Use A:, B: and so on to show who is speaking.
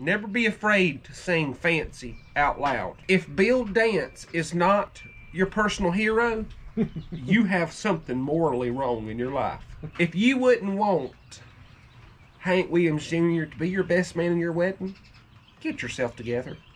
A: Never be afraid to sing fancy out loud. If Bill Dance is not your personal hero, you have something morally wrong in your life. If you wouldn't want Hank Williams Jr. to be your best man in your wedding, get yourself together.